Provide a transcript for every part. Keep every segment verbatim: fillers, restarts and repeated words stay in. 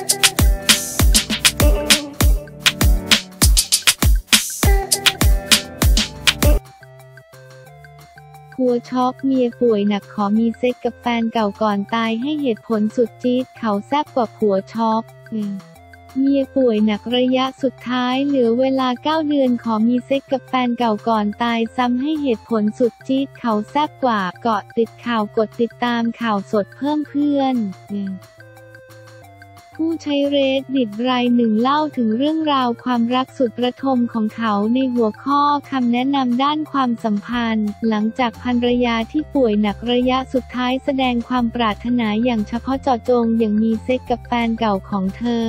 ผัวช็อกเมียป่วยหนักขอมีเซ็กกับแฟนเก่าก่อนตายให้เหตุผลสุดจี๊ดเขาแซ่บกว่าผัวช็อกเมียป่วยหนักระยะสุดท้ายเหลือเวลาเก้าเดือนขอมีเซ็กกับแฟนเก่าก่อนตายซ้ำให้เหตุผลสุดจี๊ดเขาแซ่บกว่าเกาะติดข่าวกดติดตามข่าวสดเพิ่มเพื่อนผู้ใช้เรดดิตรายหนึ่งเล่าถึงเรื่องราวความรักสุดระทมของเขาในหัวข้อคำแนะนำด้านความสัมพันธ์หลังจากภรรยาที่ป่วยหนักระยะสุดท้ายแสดงความปรารถนาอย่างเฉพาะเจาะจงอย่างมีเซ็กกับแฟนเก่าของเธอ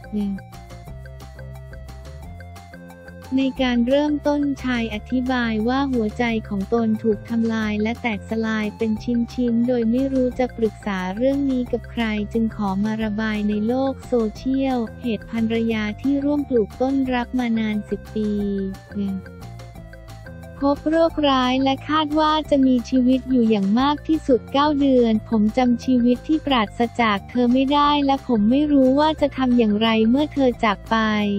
ในการเริ่มต้นชายอธิบายว่าหัวใจของตนถูกทำลายและแตกสลายเป็นชิ้นๆโดยไม่รู้จะปรึกษาเรื่องนี้กับใครจึงขอมาระบายในโลกโซเชียลเหตุภรรยาที่ร่วมปลูกต้นรักมานานสิบปีพบโรคร้ายและคาดว่าจะมีชีวิตอยู่อย่างมากที่สุดเก้าเดือนผมจำชีวิตที่ปราศจากเธอไม่ได้และผมไม่รู้ว่าจะทำอย่างไรเมื่อเธอจากไป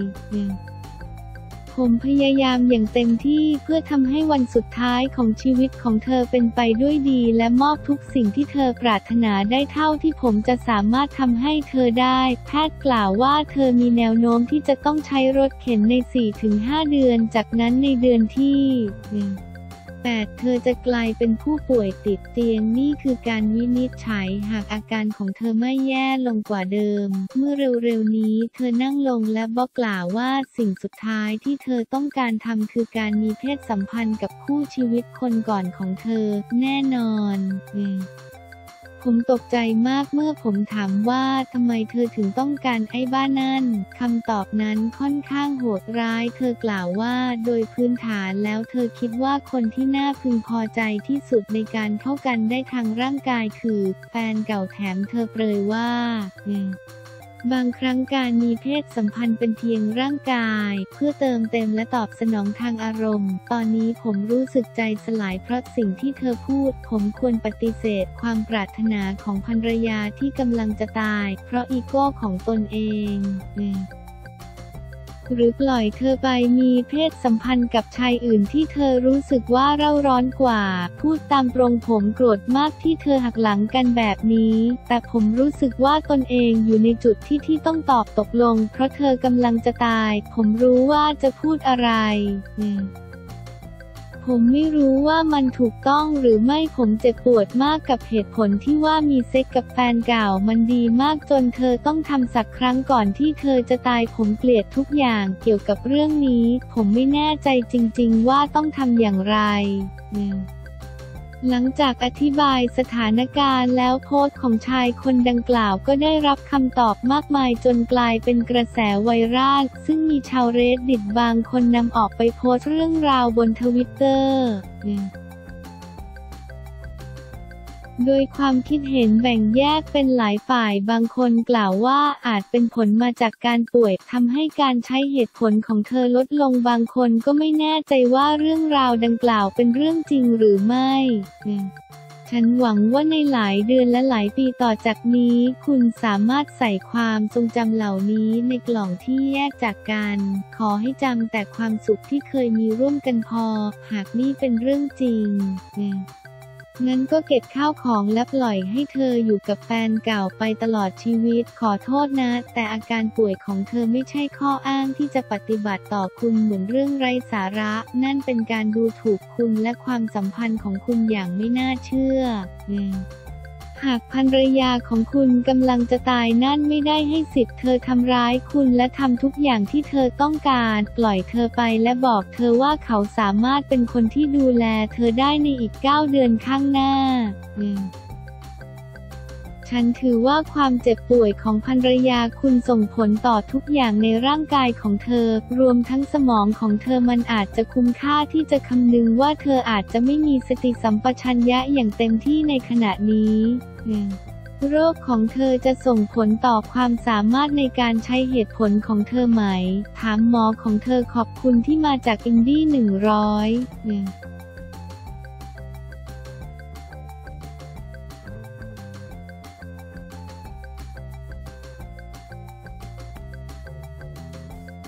ผมพยายามอย่างเต็มที่เพื่อทำให้วันสุดท้ายของชีวิตของเธอเป็นไปด้วยดีและมอบทุกสิ่งที่เธอปรารถนาได้เท่าที่ผมจะสามารถทำให้เธอได้แพทย์กล่าวว่าเธอมีแนวโน้มที่จะต้องใช้รถเข็นใน สี่ถึงห้า เดือนจากนั้นในเดือนที่แปดเธอจะกลายเป็นผู้ป่วยติดเตียงนี่คือการวินิจฉัยหากอาการของเธอไม่แย่ลงกว่าเดิมเมื่อเร็วๆนี้เธอนั่งลงและบอกกล่าวว่าสิ่งสุดท้ายที่เธอต้องการทำคือการมีเพศสัมพันธ์กับคู่ชีวิตคนก่อนของเธอแน่นอนผมตกใจมากเมื่อผมถามว่าทำไมเธอถึงต้องการไอ้บ้านั่นคำตอบนั้นค่อนข้างโหดร้ายเธอกล่าวว่าโดยพื้นฐานแล้วเธอคิดว่าคนที่น่าพึงพอใจที่สุดในการเข้ากันได้ทางร่างกายคือแฟนเก่าแถมเธอเปรยว่าบางครั้งการมีเพศสัมพันธ์เป็นเพียงร่างกายเพื่อเติมเต็มและตอบสนองทางอารมณ์ตอนนี้ผมรู้สึกใจสลายเพราะสิ่งที่เธอพูดผมควรปฏิเสธความปรารถนาของภรรยาที่กำลังจะตายเพราะอีโก้ของตนเองหรือปล่อยเธอไปมีเพศสัมพันธ์กับชายอื่นที่เธอรู้สึกว่าเร่าร้อนกว่าพูดตามตรงผมโกรธมากที่เธอหักหลังกันแบบนี้แต่ผมรู้สึกว่าตนเองอยู่ในจุดที่ที่ต้องตอบตกลงเพราะเธอกำลังจะตายผมรู้ว่าจะพูดอะไรผมไม่รู้ว่ามันถูกต้องหรือไม่ผมเจ็บปวดมากกับเหตุผลที่ว่ามีเซ็กกับแฟนเก่ามันดีมากจนเธอต้องทำสักครั้งก่อนที่เธอจะตายผมเกลียดทุกอย่างเกี่ยวกับเรื่องนี้ผมไม่แน่ใจจริงๆว่าต้องทำอย่างไรหลังจากอธิบายสถานการณ์แล้วโพสต์ของชายคนดังกล่าวก็ได้รับคำตอบมากมายจนกลายเป็นกระแสไวรัลซึ่งมีชาวเรดดิตบางคนนำออกไปโพสต์เรื่องราวบนทวิตเตอร์โดยความคิดเห็นแบ่งแยกเป็นหลายฝ่ายบางคนกล่าวว่าอาจเป็นผลมาจากการป่วยทำให้การใช้เหตุผลของเธอลดลงบางคนก็ไม่แน่ใจว่าเรื่องราวดังกล่าวเป็นเรื่องจริงหรือไม่ฉันหวังว่าในหลายเดือนและหลายปีต่อจากนี้คุณสามารถใส่ความทรงจำเหล่านี้ในกล่องที่แยกจากกันขอให้จำแต่ความสุขที่เคยมีร่วมกันพอหากนี่เป็นเรื่องจริงงั้นก็เก็บข้าวของและปล่อยให้เธออยู่กับแฟนเก่าไปตลอดชีวิตขอโทษนะแต่อาการป่วยของเธอไม่ใช่ข้ออ้างที่จะปฏิบัติต่อคุณเหมือนเรื่องไร้สาระนั่นเป็นการดูถูกคุณและความสัมพันธ์ของคุณอย่างไม่น่าเชื่อหากภรรยาของคุณกำลังจะตายนั่นไม่ได้ให้สิทธิ์เธอทำร้ายคุณและทำทุกอย่างที่เธอต้องการปล่อยเธอไปและบอกเธอว่าเขาสามารถเป็นคนที่ดูแลเธอได้ในอีกเก้าเดือนข้างหน้าฉันถือว่าความเจ็บป่วยของภรรยาคุณส่งผลต่อทุกอย่างในร่างกายของเธอรวมทั้งสมองของเธอมันอาจจะคุ้มค่าที่จะคำนึงว่าเธออาจจะไม่มีสติสัมปชัญญะอย่างเต็มที่ในขณะนี้โรคของเธอจะส่งผลต่อความสามารถในการใช้เหตุผลของเธอไหมถามหมอของเธอขอบคุณที่มาจากอินดี้หนึ่งร้อย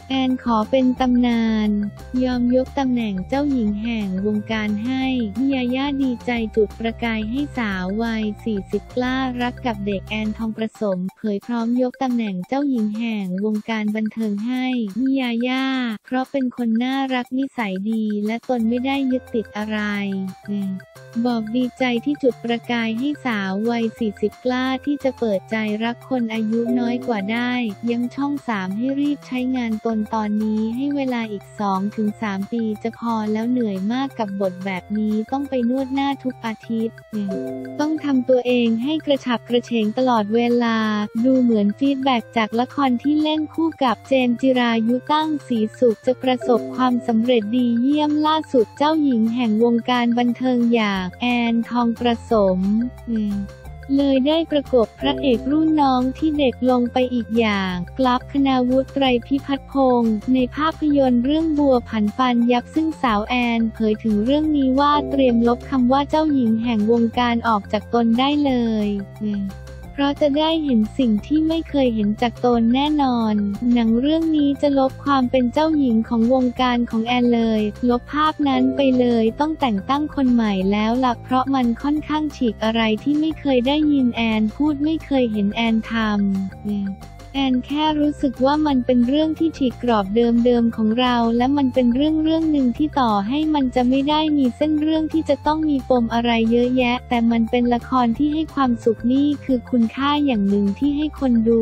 แอนขอเป็นตำนานยอมยกตำแหน่งเจ้าหญิงแห่งวงการให้ยาย่าดีใจจุดประกายให้สาววัยสี่สิบกล้ารักกับเด็กแอนทองประสมเผยพร้อมยกตำแหน่งเจ้าหญิงแห่งวงการบันเทิงให้ยาย่าเพราะเป็นคนน่ารักนิสัยดีและตนไม่ได้ยึดติดอะไรบอกดีใจที่จุดประกายให้สาววัยสี่สิบกล้าที่จะเปิดใจรักคนอายุน้อยกว่าได้ยังช่องสามให้รีบใช้งานตนตอนนี้ให้เวลาอีก สองถึงสาม ปีจะพอแล้วเหนื่อยมากกับบทแบบนี้ต้องไปนวดหน้าทุกอาทิตย์ต้องทำตัวเองให้กระฉับกระเฉงตลอดเวลาดูเหมือนฟีดแบ็กจากละครที่เล่นคู่กับเจมส์จิรายุตั้งศรีสุขจะประสบความสำเร็จดีเยี่ยมล่าสุดเจ้าหญิงแห่งวงการบันเทิงอย่างแอนทองประสมเลยได้ประกบพระเอกรุ่นน้องที่เด็กลงไปอีกอย่างกลับคณาวุฒิไตรพิพัฒน์พงษ์ในภาพยนตร์เรื่องบัวผันฟันยับซึ่งสาวแอนเผยถึงเรื่องนี้ว่าเตรียมลบคำว่าเจ้าหญิงแห่งวงการออกจากตนได้เลยเพราะจะได้เห็นสิ่งที่ไม่เคยเห็นจากตนแน่นอนหนังเรื่องนี้จะลบความเป็นเจ้าหญิงของวงการของแอนเลยลบภาพนั้นไปเลยต้องแต่งตั้งคนใหม่แล้วล่ะเพราะมันค่อนข้างฉีกอะไรที่ไม่เคยได้ยินแอนพูดไม่เคยเห็นแอนทำแอนแค่รู้สึกว่ามันเป็นเรื่องที่ฉีกกรอบเดิมๆของเราและมันเป็นเรื่องเรื่องหนึ่งที่ต่อให้มันจะไม่ได้มีเส้นเรื่องที่จะต้องมีปมอะไรเยอะแยะแต่มันเป็นละครที่ให้ความสุขนี่คือคุณค่าอย่างหนึ่งที่ให้คนดู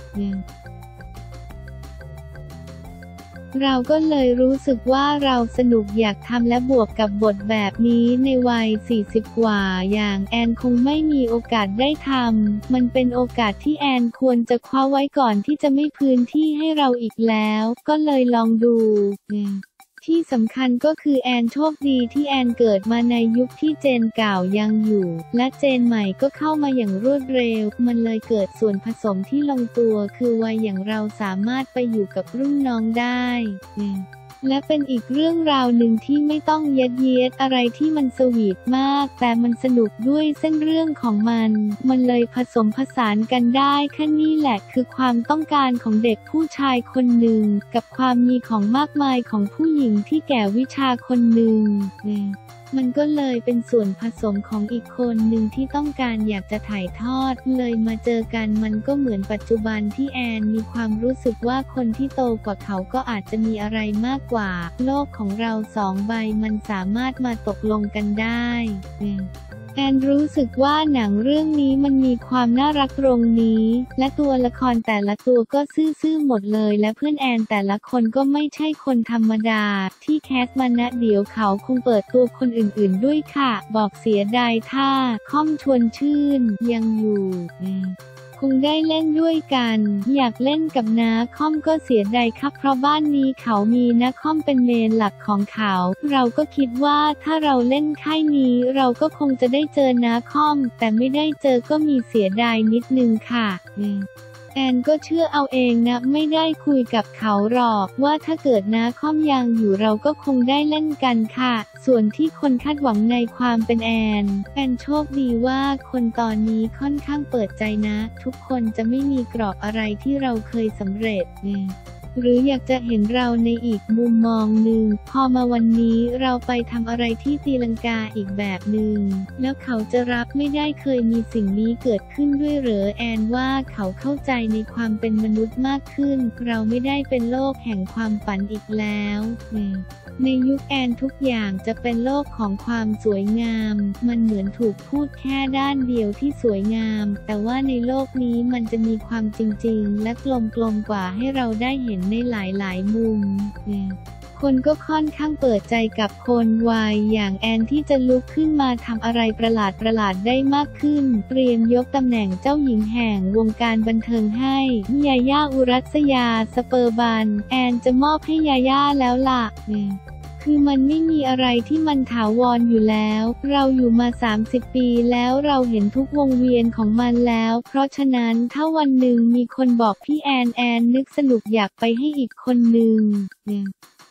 เราก็เลยรู้สึกว่าเราสนุกอยากทำและบวกกับบทแบบนี้ในวัยสี่สิบกว่าอย่างแอนคงไม่มีโอกาสได้ทำมันเป็นโอกาสที่แอนควรจะคว้าไว้ก่อนที่จะไม่พื้นที่ให้เราอีกแล้วก็เลยลองดูที่สำคัญก็คือแอนโชคดีที่แอนเกิดมาในยุคที่เจนเก่ายังอยู่และเจนใหม่ก็เข้ามาอย่างรวดเร็วมันเลยเกิดส่วนผสมที่ลงตัวคือวัยอย่างเราสามารถไปอยู่กับรุ่นน้องได้และเป็นอีกเรื่องราวหนึ่งที่ไม่ต้องยัดเยียดอะไรที่มันสวีทมากแต่มันสนุกด้วยเส้นเรื่องของมันมันเลยผสมผสานกันได้แค่นี้แหละคือความต้องการของเด็กผู้ชายคนหนึ่งกับความมีของมากมายของผู้หญิงที่แก่วิชาคนหนึ่งมันก็เลยเป็นส่วนผสมของอีกคนหนึ่งที่ต้องการอยากจะถ่ายทอดเลยมาเจอกันมันก็เหมือนปัจจุบันที่แอนมีความรู้สึกว่าคนที่โตกว่าเขาก็อาจจะมีอะไรมากกว่าโลกของเราสองใบมันสามารถมาตกลงกันได้แอนรู้สึกว่าหนังเรื่องนี้มันมีความน่ารักตรงนี้และตัวละครแต่ละตัวก็ซื่อๆหมดเลยและเพื่อนแอนแต่ละคนก็ไม่ใช่คนธรรมดาที่แคสมานะเดี๋ยวเขาคงเปิดตัวคนอื่นๆด้วยค่ะบอกเสียดายถ้าค่อมชวนชื่นยังอยู่คงได้เล่นด้วยกันอยากเล่นกับน้าค่อมก็เสียดายครับเพราะบ้านนี้เขามีน้าค่อมเป็นเมนหลักของเขาเราก็คิดว่าถ้าเราเล่นค่ายนี้เราก็คงจะได้เจอน้าค่อมแต่ไม่ได้เจอก็มีเสียดายนิดนึงค่ะแอนก็เชื่อเอาเองนะไม่ได้คุยกับเขาหรอกว่าถ้าเกิดน้าค่อมยังอยู่เราก็คงได้เล่นกันค่ะส่วนที่คนคาดหวังในความเป็นแอนแอนโชคดีว่าคนตอนนี้ค่อนข้างเปิดใจนะทุกคนจะไม่มีกรอบอะไรที่เราเคยสำเร็จหรืออยากจะเห็นเราในอีกมุมมองหนึ่งพอมาวันนี้เราไปทำอะไรที่ตีลังกาอีกแบบหนึ่งแล้วเขาจะรับไม่ได้เคยมีสิ่งนี้เกิดขึ้นด้วยเหรอแอนว่าเขาเข้าใจในความเป็นมนุษย์มากขึ้นเราไม่ได้เป็นโลกแห่งความฝันอีกแล้วในยุคแอนทุกอย่างจะเป็นโลกของความสวยงามมันเหมือนถูกพูดแค่ด้านเดียวที่สวยงามแต่ว่าในโลกนี้มันจะมีความจริงๆและกลมๆกว่าให้เราได้เห็นในหลายๆมุมคนก็ค่อนข้างเปิดใจกับคนวัยอย่างแอนที่จะลุกขึ้นมาทำอะไรประหลาดๆได้มากขึ้นเตรียมยกตำแหน่งเจ้าหญิงแห่งวงการบันเทิงให้ยาย่าอุรัสยาสเปอร์บันแอนจะมอบให้ยาย่าแล้วล่ะคือมันไม่มีอะไรที่มันถาวรอยู่แล้วเราอยู่มาสามสิบปีแล้วเราเห็นทุกวงเวียนของมันแล้วเพราะฉะนั้นถ้าวันหนึ่งมีคนบอกพี่แอนแอนนึกสนุกอยากไปให้อีกคนหนึ่ง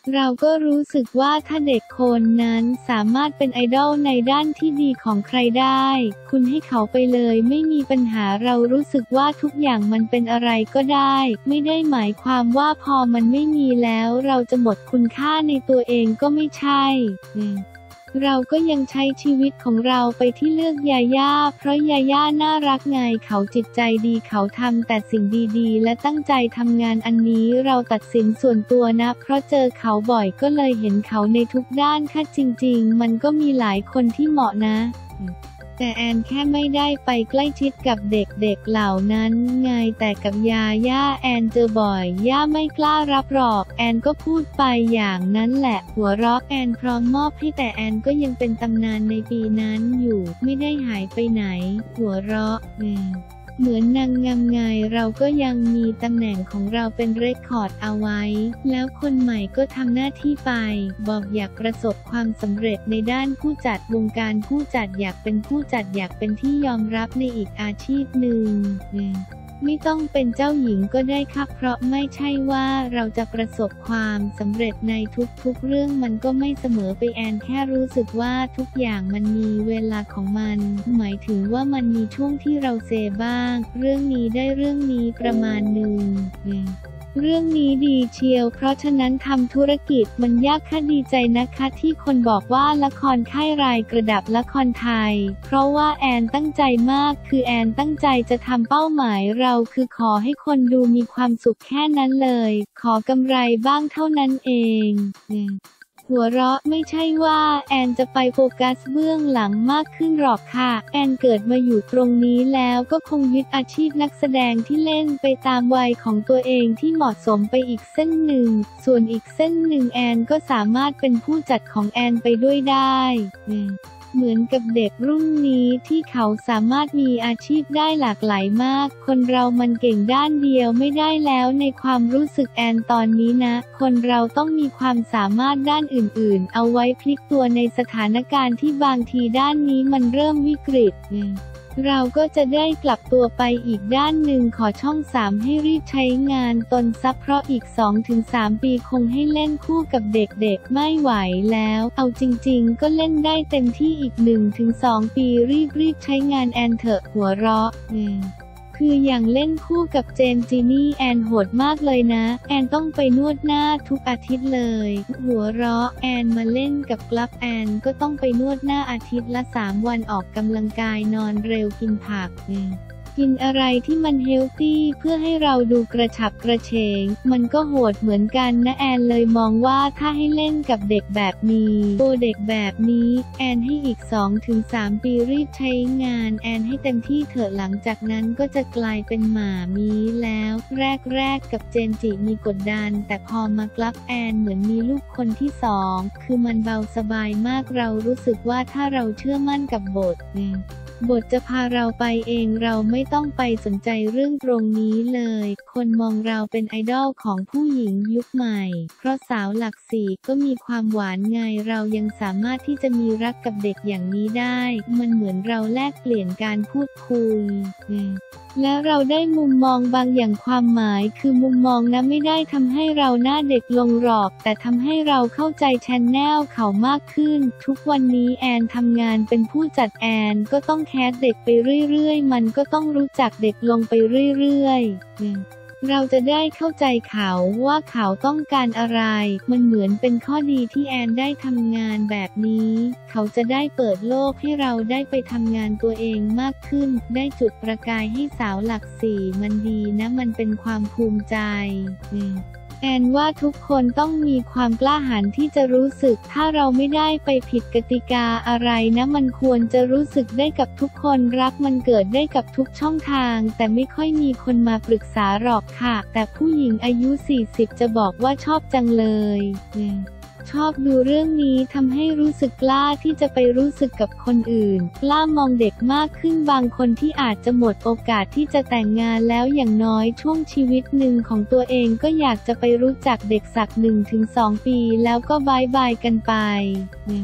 เราก็รู้สึกว่าถ้าเด็กคนนั้นสามารถเป็นไอดอลในด้านที่ดีของใครได้คุณให้เขาไปเลยไม่มีปัญหาเรารู้สึกว่าทุกอย่างมันเป็นอะไรก็ได้ไม่ได้หมายความว่าพอมันไม่มีแล้วเราจะหมดคุณค่าในตัวเองก็ไม่ใช่เราก็ยังใช้ชีวิตของเราไปที่เลือกยาย่าเพราะยาย่าน่ารักไงเขาจิตใจดีเขาทำแต่สิ่งดีๆและตั้งใจทำงานอันนี้เราตัดสินส่วนตัวนะเพราะเจอเขาบ่อยก็เลยเห็นเขาในทุกด้านค่ะจริงๆมันก็มีหลายคนที่เหมาะนะแต่แอนแค่ไม่ได้ไปใกล้ชิดกับเด็กๆเหล่านั้นไงแต่กับยาย่าแอนเจอบ่อยย่าไม่กล้ารับหรอกแอนก็พูดไปอย่างนั้นแหละหัวเราะแอนพร้อมมอบให้แต่แอนก็ยังเป็นตำนานในปีนั้นอยู่ไม่ได้หายไปไหนหัวเราะอืมเหมือนนางงามไงเราก็ยังมีตำแหน่งของเราเป็นเรคคอร์ดเอาไว้แล้วคนใหม่ก็ทำหน้าที่ไปบอกอยากประสบความสำเร็จในด้านผู้จัดวงการผู้จัดอยากเป็นผู้จัดอยากเป็นที่ยอมรับในอีกอาชีพหนึ่งไม่ต้องเป็นเจ้าหญิงก็ได้ค่ะเพราะไม่ใช่ว่าเราจะประสบความสำเร็จในทุกๆเรื่องมันก็ไม่เสมอไปแอนแค่รู้สึกว่าทุกอย่างมันมีเวลาของมันหมายถึงว่ามันมีช่วงที่เราเซบ้างเรื่องนี้ได้เรื่องนี้ประมาณหนึ่งเรื่องนี้ดีเชียวเพราะฉะนั้นทำธุรกิจมันยากค่ะดีใจนะคะที่คนบอกว่าละครค่ายรายกระดับละครไทยเพราะว่าแอนตั้งใจมากคือแอนตั้งใจจะทำเป้าหมายเราคือขอให้คนดูมีความสุขแค่นั้นเลยขอกำไรบ้างเท่านั้นเองหัวเราะไม่ใช่ว่าแอนจะไปโฟกัสเบื้องหลังมากขึ้นหรอกค่ะแอนเกิดมาอยู่ตรงนี้แล้วก็คงยึดอาชีพนักแสดงที่เล่นไปตามวัยของตัวเองที่เหมาะสมไปอีกเส้นหนึ่งส่วนอีกเส้นหนึ่งแอนก็สามารถเป็นผู้จัดของแอนไปด้วยได้เหมือนกับเด็กรุ่นนี้ที่เขาสามารถมีอาชีพได้หลากหลายมากคนเรามันเก่งด้านเดียวไม่ได้แล้วในความรู้สึกแอนตอนนี้นะคนเราต้องมีความสามารถด้านอื่นๆเอาไว้พลิกตัวในสถานการณ์ที่บางทีด้านนี้มันเริ่มวิกฤตเราก็จะได้กลับตัวไปอีกด้านหนึ่งขอช่องสามให้รีบใช้งานตนซับเพราะอีก สองถึงสาม ปีคงให้เล่นคู่กับเด็กๆไม่ไหวแล้วเอาจริงๆก็เล่นได้เต็มที่อีก หนึ่งถึงสอง ปีรีบๆใช้งานแอนเถอะหัวเราะอืมคืออย่างเล่นคู่กับเจนจีนี่แอนโหดมากเลยนะแอนต้องไปนวดหน้าทุกอาทิตย์เลยหัวเราะแอนมาเล่นกับกลับแอนก็ต้องไปนวดหน้าอาทิตย์ละสามวันออกกำลังกายนอนเร็วกินผักกินอะไรที่มันเฮลตี้เพื่อให้เราดูกระฉับกระเฉงมันก็โหดเหมือนกันนะแอนเลยมองว่าถ้าให้เล่นกับเด็กแบบนี้โตเด็กแบบนี้แอนให้อีก สองถึงสาม ปีรีบใช้งานแอนให้เต็มที่เถอะหลังจากนั้นก็จะกลายเป็นหมามีแล้วแรกๆกับเจนจิมีกดดันแต่พอมากลับแอนเหมือนมีลูกคนที่สองคือมันเบาสบายมากเรารู้สึกว่าถ้าเราเชื่อมั่นกับบทบทจะพาเราไปเองเราไม่ต้องไปสนใจเรื่องตรงนี้เลยคนมองเราเป็นไอดอลของผู้หญิงยุคใหม่เพราะสาวหลักสี่ก็มีความหวานไงเรายังสามารถที่จะมีรักกับเด็กอย่างนี้ได้มันเหมือนเราแลกเปลี่ยนการพูดคุยและเราได้มุมมองบางอย่างความหมายคือมุมมองนะไม่ได้ทำให้เราหน้าเด็กลงหรอกแต่ทำให้เราเข้าใจแชนแนลเขามากขึ้นทุกวันนี้แอนทำงานเป็นผู้จัดแอนก็ต้องแคสเด็กไปเรื่อยๆมันก็ต้องรู้จักเด็กลงไปเรื่อยๆเราจะได้เข้าใจเขาว่าเขาต้องการอะไรมันเหมือนเป็นข้อดีที่แอนได้ทำงานแบบนี้เขาจะได้เปิดโลกให้เราได้ไปทำงานตัวเองมากขึ้นได้จุดประกายให้สาวหลักสี่มันดีนะมันเป็นความภูมิใจแอนว่าทุกคนต้องมีความกล้าหาญที่จะรู้สึกถ้าเราไม่ได้ไปผิดกติกาอะไรนะมันควรจะรู้สึกได้กับทุกคนรักมันเกิดได้กับทุกช่องทางแต่ไม่ค่อยมีคนมาปรึกษาหรอกค่ะแต่ผู้หญิงอายุสี่สิบจะบอกว่าชอบจังเลยชอบดูเรื่องนี้ทำให้รู้สึกกล้าที่จะไปรู้สึกกับคนอื่นกล้ามองเด็กมากขึ้นบางคนที่อาจจะหมดโอกาสที่จะแต่งงานแล้วอย่างน้อยช่วงชีวิตหนึ่งของตัวเองก็อยากจะไปรู้จักเด็กสัก หนึ่งถึงสอง ปีแล้วก็บายบายกันไป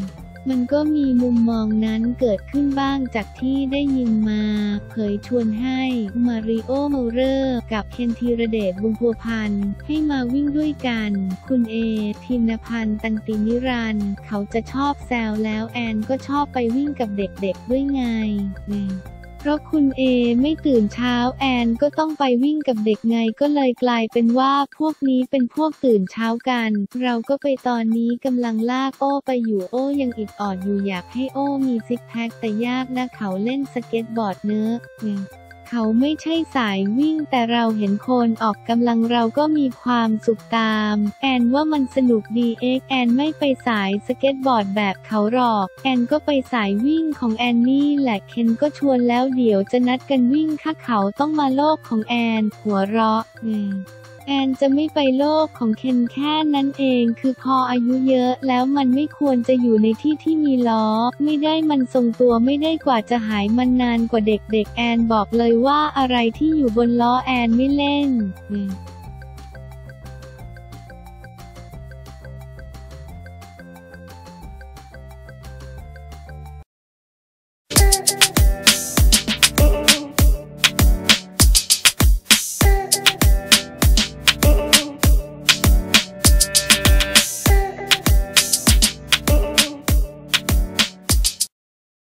มันก็มีมุมมองนั้นเกิดขึ้นบ้างจากที่ได้ยินมาเผยชวนให้มาริโอ เมาเลอร์กับเคนธีรเดช วงศ์พัวพันธ์ให้มาวิ่งด้วยกันคุณเอ ทิมนภัณฑ์ ตันตินิรันดร์เขาจะชอบแซวแล้วแอนก็ชอบไปวิ่งกับเด็กๆด้วยไงเพราะคุณเอไม่ตื่นเช้าแอนก็ต้องไปวิ่งกับเด็กไงก็เลยกลายเป็นว่าพวกนี้เป็นพวกตื่นเช้ากันเราก็ไปตอนนี้กำลังลากโอ้ไปอยู่โอ้ยังอิดออดอยู่อยากให้โอ้มีซิกแพคแต่ยากนะเขาเล่นสเก็ตบอร์ดเนอะเขาไม่ใช่สายวิ่งแต่เราเห็นคนออกกำลังเราก็มีความสุขตามแอนว่ามันสนุกดีเอ็กแอนไม่ไปสายสเก็ตบอร์ดแบบเขาหรอกแอนก็ไปสายวิ่งของแอนนี่แหละเคนก็ชวนแล้วเดี๋ยวจะนัดกันวิ่งค่ะเขาต้องมาโลกของแอนหัวเราะอืมแอนจะไม่ไปโลกของเคนแค่นั้นเองคือพออายุเยอะแล้วมันไม่ควรจะอยู่ในที่ที่มีล้อไม่ได้มันทรงตัวไม่ได้กว่าจะหายมันนานกว่าเด็กๆแอนบอกเลยว่าอะไรที่อยู่บนล้อแอนไม่เล่น